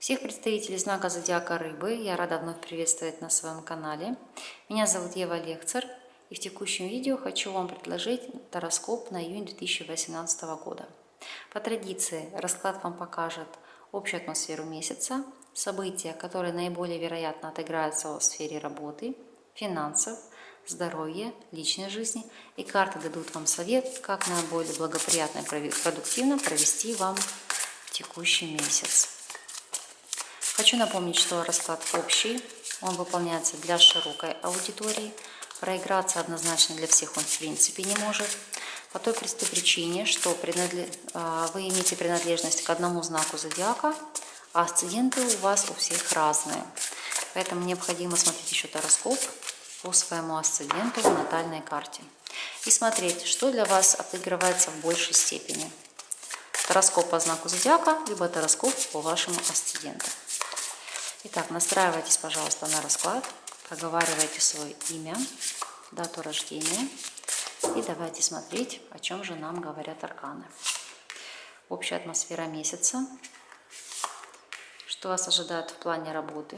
Всех представителей знака зодиака Рыбы я рада вновь приветствовать на своем канале. Меня зовут Ева Лекцер, и в текущем видео хочу вам предложить гороскоп на июнь 2018 года. По традиции расклад вам покажет общую атмосферу месяца, события, которые наиболее вероятно отыграются в сфере работы, финансов, здоровья, личной жизни, и карты дадут вам совет, как наиболее благоприятно и продуктивно провести вам текущий месяц. Хочу напомнить, что расклад общий, он выполняется для широкой аудитории, проиграться однозначно для всех он в принципе не может, по той простой причине, что вы имеете принадлежность к одному знаку зодиака, а асценденты у вас у всех разные. Поэтому необходимо смотреть еще гороскоп по своему асценденту в натальной карте и смотреть, что для вас отыгрывается в большей степени. Гороскоп по знаку зодиака, либо гороскоп по вашему асценденту. Итак, настраивайтесь, пожалуйста, на расклад, проговаривайте свое имя, дату рождения и давайте смотреть, о чем же нам говорят арканы. Общая атмосфера месяца, что вас ожидает в плане работы,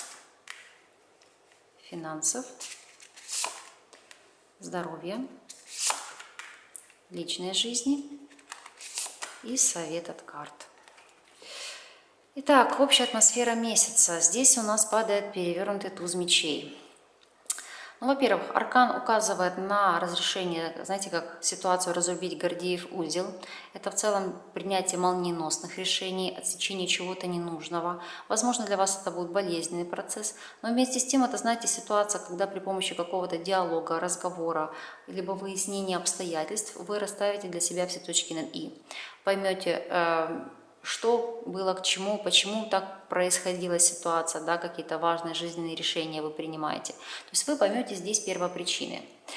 финансов, здоровья, личной жизни и совет от карт. Итак, общая атмосфера месяца. Здесь у нас падает перевернутый туз мечей. Ну, во-первых, аркан указывает на разрешение, знаете, как ситуацию разрубить Гордиев узел. Это в целом принятие молниеносных решений, отсечение чего-то ненужного. Возможно, для вас это будет болезненный процесс, но вместе с тем это, знаете, ситуация, когда при помощи какого-то диалога, разговора, либо выяснения обстоятельств вы расставите для себя все точки над «и». Поймете, что было к чему, почему так происходила ситуация, да, какие-то важные жизненные решения вы принимаете. То есть вы поймете здесь первопричины.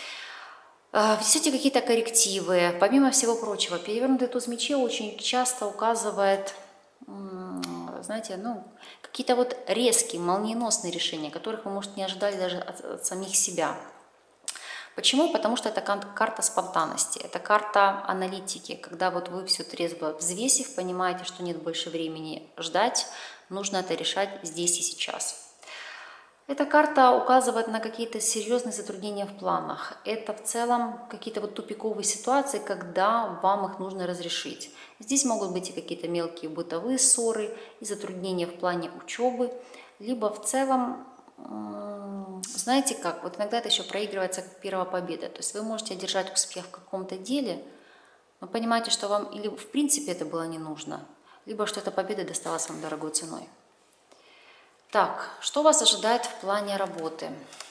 Внесете какие-то коррективы. Помимо всего прочего, перевернутый туз мечей очень часто указывает, знаете, какие-то вот резкие, молниеносные решения, которых вы, может, не ожидали даже от самих себя. Почему? Потому что это карта спонтанности, это карта аналитики, когда вот вы все трезво взвесив, понимаете, что нет больше времени ждать, нужно это решать здесь и сейчас. Эта карта указывает на какие-то серьезные затруднения в планах. Это в целом какие-то вот тупиковые ситуации, когда вам их нужно разрешить. Здесь могут быть и какие-то мелкие бытовые ссоры, и затруднения в плане учебы, либо в целом, знаете как, вот иногда это еще проигрывается как первая победа. То есть вы можете одержать успех в каком-то деле, но понимаете, что вам или в принципе это было не нужно, либо что эта победа досталась вам дорогой ценой. Так, что вас ожидает в плане работы?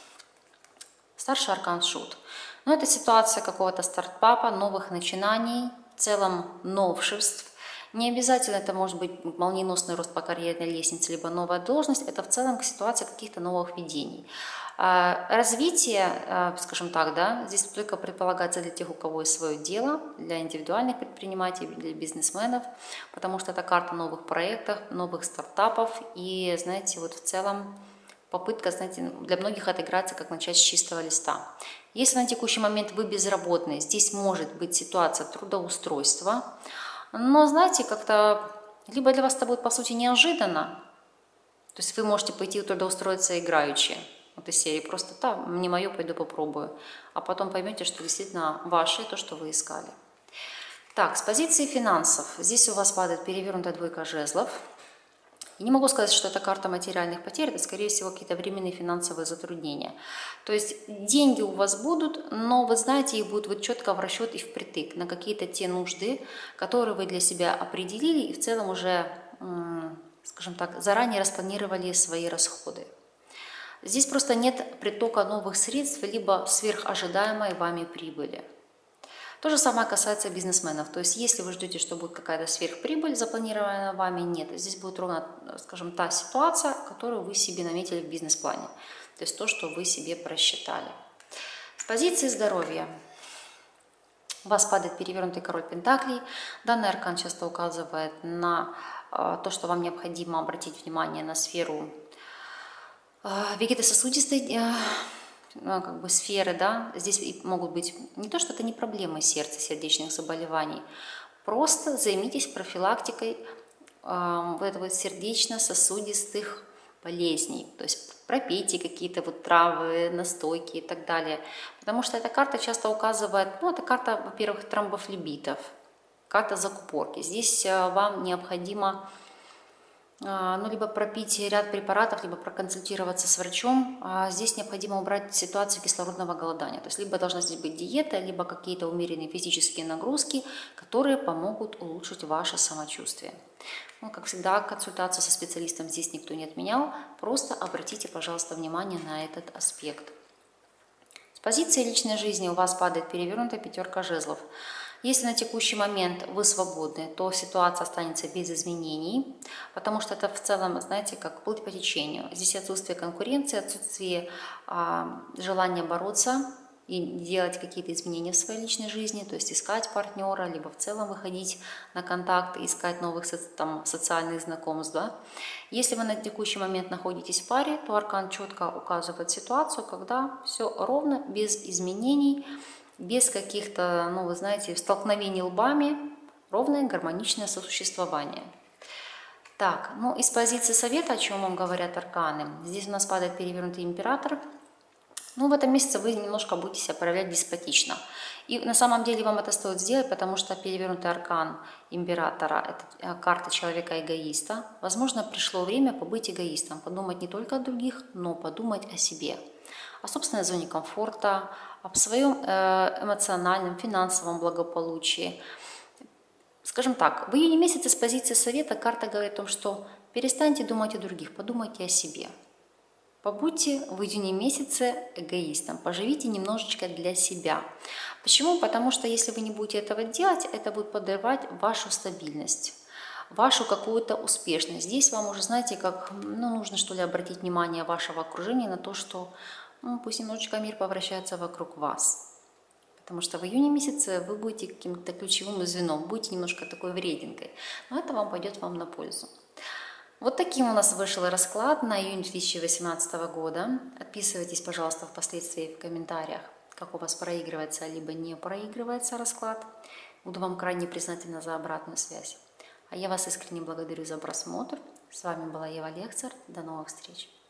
Старший аркан Шут. Это ситуация какого-то стартапа, новых начинаний, в целом новшеств. Не обязательно это может быть молниеносный рост по карьерной лестнице, либо новая должность. Это в целом ситуация каких-то новых видений. Развитие, скажем так, да, здесь только предполагается для тех, у кого есть свое дело, для индивидуальных предпринимателей, для бизнесменов, потому что это карта новых проектов, новых стартапов. И, знаете, вот в целом попытка, знаете, для многих отыграться, как начать с чистого листа. Если на текущий момент вы безработный, здесь может быть ситуация трудоустройства. Но, знаете, как-то либо для вас это будет, по сути, неожиданно, то есть вы можете пойти трудоустроиться играючи, вот из серии просто «там, не мое, пойду попробую», а потом поймете, что действительно ваше, то, что вы искали. Так, с позиции финансов, здесь у вас падает перевернутая двойка жезлов. И не могу сказать, что это карта материальных потерь, это, скорее всего, какие-то временные финансовые затруднения. То есть деньги у вас будут, но, вы знаете, их будут вот четко в расчет и впритык на какие-то те нужды, которые вы для себя определили и в целом уже, скажем так, заранее распланировали свои расходы. Здесь просто нет притока новых средств, либо сверхожидаемой вами прибыли. То же самое касается бизнесменов. То есть, если вы ждете, что будет какая-то сверхприбыль запланированная вами, нет. Здесь будет ровно, скажем, та ситуация, которую вы себе наметили в бизнес-плане. То есть, то, что вы себе просчитали. С позиции здоровья. У вас падает перевернутый король пентаклей. Данный аркан часто указывает на то, что вам необходимо обратить внимание на сферу вегетососудистой сферы, да, здесь могут быть не то, что это не проблемы сердца, сердечных заболеваний, просто займитесь профилактикой вот это вот сердечно-сосудистых болезней. То есть пропейте какие-то вот травы, настойки и так далее. Потому что эта карта часто указывает, ну, это карта, во-первых, тромбофлебитов, карта закупорки. Здесь вам необходимо ну, либо пропить ряд препаратов, либо проконсультироваться с врачом. Здесь необходимо убрать ситуацию кислородного голодания. То есть либо должна здесь быть диета, либо какие-то умеренные физические нагрузки, которые помогут улучшить ваше самочувствие. Ну, как всегда, консультацию со специалистом здесь никто не отменял. Просто обратите, пожалуйста, внимание на этот аспект. С позиции личной жизни у вас падает перевернутая пятерка жезлов. Если на текущий момент вы свободны, то ситуация останется без изменений, потому что это в целом, знаете, как плыть по течению. Здесь отсутствие конкуренции, отсутствие желания бороться и делать какие-то изменения в своей личной жизни, то есть искать партнера, либо в целом выходить на контакт, искать новых там, социальных знакомств. Да? Если вы на текущий момент находитесь в паре, то аркан четко указывает ситуацию, когда все ровно, без изменений, без каких-то, ну, вы знаете, столкновений лбами, ровное гармоничное сосуществование. Так, ну, из позиции совета, о чем вам говорят арканы, здесь у нас падает перевернутый император. Ну, в этом месяце вы немножко будете себя проявлять деспотично. И на самом деле вам это стоит сделать, потому что перевернутый аркан императора – это карта человека-эгоиста. Возможно, пришло время побыть эгоистом, подумать не только о других, но подумать о себе, о собственной зоне комфорта, о своем эмоциональном, финансовом благополучии. Скажем так, в июне месяце с позиции совета карта говорит о том, что перестаньте думать о других, подумайте о себе. Побудьте в июне месяце эгоистом, поживите немножечко для себя. Почему? Потому что если вы не будете этого делать, это будет подрывать вашу стабильность, вашу какую-то успешность. Здесь вам уже, знаете, как, ну, нужно что ли обратить внимание вашего окружения на то, что пусть немножечко мир повращается вокруг вас. Потому что в июне месяце вы будете каким-то ключевым звеном, будете немножко такой врединкой. Но это вам пойдет вам на пользу. Вот таким у нас вышел расклад на июнь 2018 года. Отписывайтесь, пожалуйста, впоследствии в комментариях, как у вас проигрывается, либо не проигрывается расклад. Буду вам крайне признательна за обратную связь. А я вас искренне благодарю за просмотр. С вами была Ева Лехцер. До новых встреч!